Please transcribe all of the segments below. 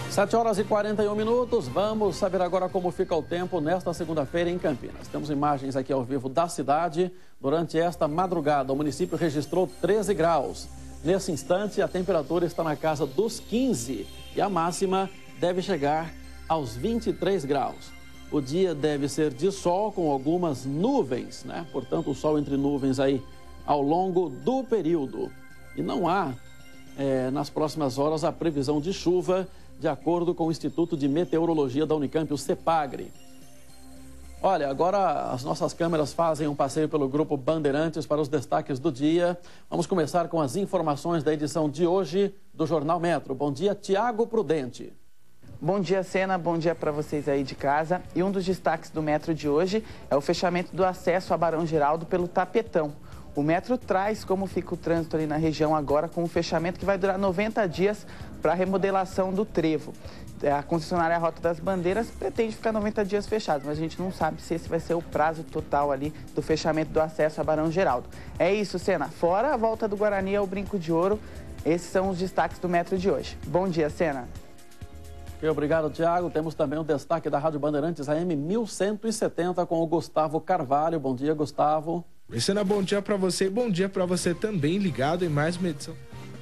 7h41. Vamos saber agora como fica o tempo nesta segunda-feira em Campinas. Temos imagens aqui ao vivo da cidade. Durante esta madrugada, o município registrou 13 graus. Nesse instante, a temperatura está na casa dos 15 e a máxima deve chegar aos 23 graus. O dia deve ser de sol com algumas nuvens, né? Portanto, o sol entre nuvens aí ao longo do período. E não há, nas próximas horas, a previsão de chuva, de acordo com o Instituto de Meteorologia da Unicamp, o CEPAGRE. Olha, agora as nossas câmeras fazem um passeio pelo Grupo Bandeirantes para os destaques do dia. Vamos começar com as informações da edição de hoje do Jornal Metro. Bom dia, Tiago Prudente. Bom dia, Sena. Bom dia para vocês aí de casa. E um dos destaques do Metro de hoje é o fechamento do acesso a Barão Geraldo pelo Tapetão. O Metro traz como fica o trânsito ali na região agora com um fechamento que vai durar 90 dias para a remodelação do trevo. A concessionária Rota das Bandeiras pretende ficar 90 dias fechado, mas a gente não sabe se esse vai ser o prazo total ali do fechamento do acesso a Barão Geraldo. É isso, Sena. Fora a volta do Guarani ao Brinco de Ouro, esses são os destaques do Metro de hoje. Bom dia, Sena. Obrigado, Tiago. Temos também o destaque da Rádio Bandeirantes AM 1170 com o Gustavo Carvalho. Bom dia, Gustavo. Sena, bom dia para você e bom dia para você também ligado em mais uma edição.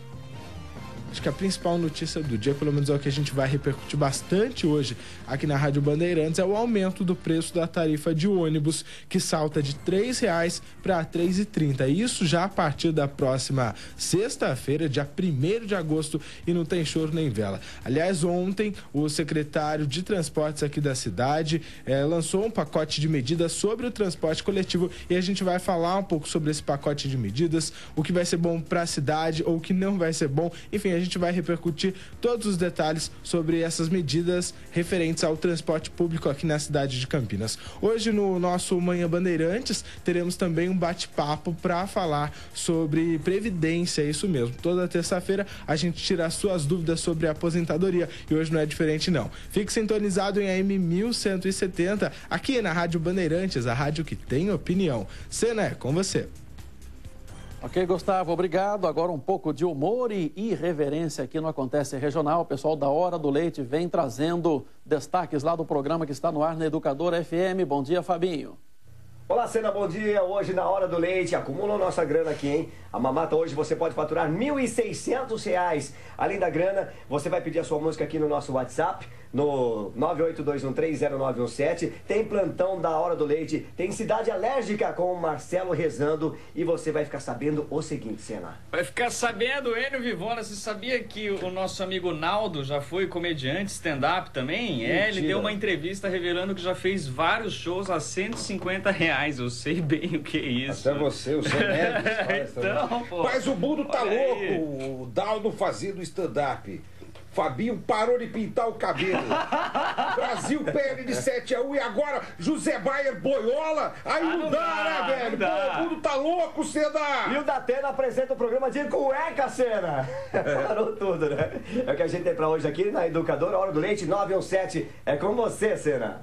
Acho que a principal notícia do dia, pelo menos é o que a gente vai repercutir bastante hoje aqui na Rádio Bandeirantes, é o aumento do preço da tarifa de ônibus, que salta de R$ 3,00 para R$ 3,30. Isso já a partir da próxima sexta-feira, dia 1º de agosto, e não tem choro nem vela. Aliás, ontem, o secretário de Transportes aqui da cidade lançou um pacote de medidas sobre o transporte coletivo e a gente vai falar um pouco sobre esse pacote de medidas, o que vai ser bom para a cidade ou o que não vai ser bom. Enfim, a gente vai repercutir todos os detalhes sobre essas medidas referentes ao transporte público aqui na cidade de Campinas. Hoje, no nosso Manhã Bandeirantes, teremos também um bate-papo para falar sobre previdência, isso mesmo. Toda terça-feira a gente tira as suas dúvidas sobre a aposentadoria e hoje não é diferente não. Fique sintonizado em AM 1170, aqui na Rádio Bandeirantes, a rádio que tem opinião. Sena, é com você. Ok, Gustavo, obrigado. Agora um pouco de humor e irreverência aqui no Acontece Regional. O pessoal da Hora do Leite vem trazendo destaques lá do programa que está no ar na Educadora FM. Bom dia, Fabinho. Olá, Sena, bom dia. Hoje na Hora do Leite, acumula nossa grana aqui, hein? A mamata hoje você pode faturar R$ 1.600. Além da grana, você vai pedir a sua música aqui no nosso WhatsApp, no 982130917. Tem plantão da Hora do Leite, tem Cidade Alérgica com o Marcelo rezando e você vai ficar sabendo o seguinte, Sena. Vai ficar sabendo, Enio Vivona, você sabia que o nosso amigo Naldo já foi comediante stand-up também? Mentira. Ele deu uma entrevista revelando que já fez vários shows a R$ 150. Eu sei bem o que é isso. Até você, o seu médico. Então, pô. Mas o mundo tá Olha louco. aí. O Daldo fazendo stand-up. Fabinho parou de pintar o cabelo. Brasil perde de 7-1 e agora José Bayer boiola. Aí não dá, né, velho? não dá. Pô, o mundo tá louco, E Seda. o Datena apresenta o programa de cueca, Sena. Parou tudo, né? É o que a gente tem pra hoje aqui na Educadora, Hora do Leite 917. É com você, Sena.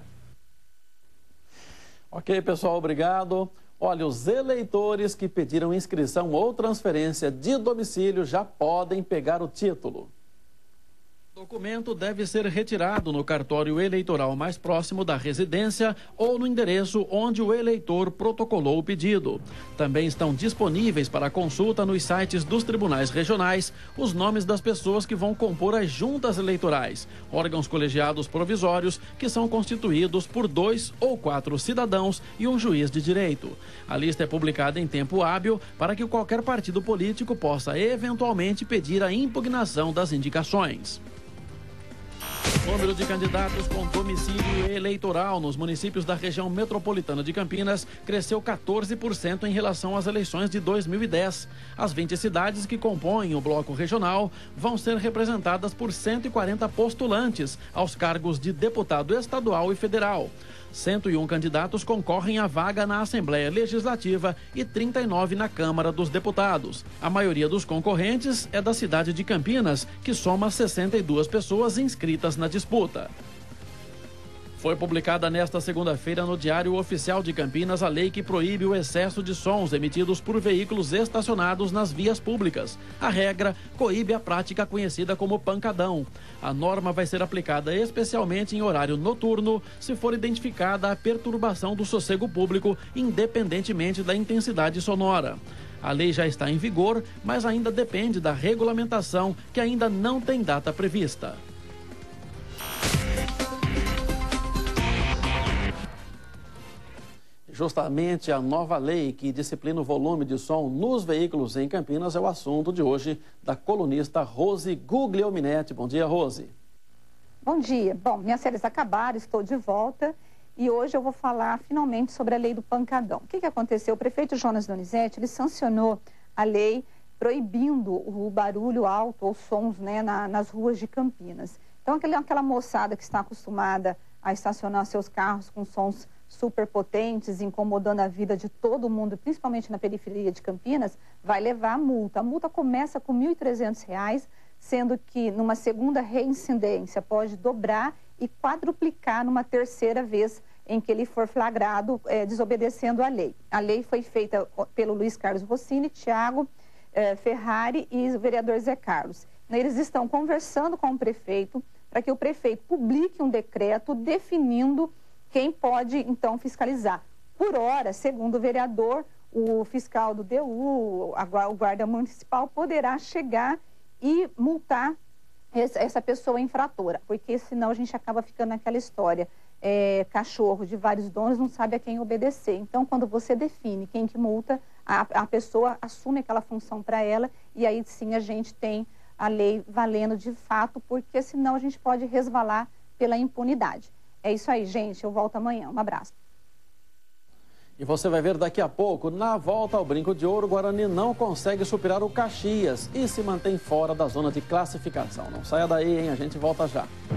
Ok, pessoal, obrigado. Olha, os eleitores que pediram inscrição ou transferência de domicílio já podem pegar o título. O documento deve ser retirado no cartório eleitoral mais próximo da residência ou no endereço onde o eleitor protocolou o pedido. Também estão disponíveis para consulta nos sites dos tribunais regionais os nomes das pessoas que vão compor as juntas eleitorais, órgãos colegiados provisórios que são constituídos por 2 ou 4 cidadãos e um juiz de direito. A lista é publicada em tempo hábil para que qualquer partido político possa eventualmente pedir a impugnação das indicações. O número de candidatos com domicílio eleitoral nos municípios da região metropolitana de Campinas cresceu 14% em relação às eleições de 2010. As 20 cidades que compõem o bloco regional vão ser representadas por 140 postulantes aos cargos de deputado estadual e federal. 101 candidatos concorrem à vaga na Assembleia Legislativa e 39 na Câmara dos Deputados. A maioria dos concorrentes é da cidade de Campinas, que soma 62 pessoas inscritas na disputa. Foi publicada nesta segunda-feira no Diário Oficial de Campinas a lei que proíbe o excesso de sons emitidos por veículos estacionados nas vias públicas. A regra coíbe a prática conhecida como pancadão. A norma vai ser aplicada especialmente em horário noturno, se for identificada a perturbação do sossego público, independentemente da intensidade sonora. A lei já está em vigor, mas ainda depende da regulamentação, que ainda não tem data prevista. Justamente a nova lei que disciplina o volume de som nos veículos em Campinas é o assunto de hoje da colunista Rose Guglielminetti. Bom dia, Rose. Bom dia. Bom, minhas férias acabaram, estou de volta e hoje eu vou falar finalmente sobre a lei do pancadão. O que aconteceu? O prefeito Jonas Donizete, ele sancionou a lei proibindo o barulho alto ou sons, né, nas ruas de Campinas. Então, aquela moçada que está acostumada a estacionar seus carros com sons super potentes, incomodando a vida de todo mundo, principalmente na periferia de Campinas, vai levar a multa. A multa começa com R$ 1.300, sendo que numa segunda reincidência pode dobrar e quadruplicar numa terceira vez em que ele for flagrado desobedecendo a lei. A lei foi feita pelo Luiz Carlos Rossini, Thiago Ferrari e o vereador Zé Carlos. Eles estão conversando com o prefeito para que o prefeito publique um decreto definindo quem pode, então, fiscalizar. Por hora, segundo o vereador, o fiscal do DU, o guarda municipal, poderá chegar e multar essa pessoa infratora, porque senão a gente acaba ficando naquela história. Cachorro de vários donos não sabe a quem obedecer. Então, quando você define quem que multa, a pessoa assume aquela função para ela e aí sim a gente tem a lei valendo de fato, porque senão a gente pode resvalar pela impunidade. É isso aí, gente. Eu volto amanhã. Um abraço. E você vai ver daqui a pouco, na volta ao Brinco de Ouro, o Guarani não consegue superar o Caxias e se mantém fora da zona de classificação. Não saia daí, hein? A gente volta já.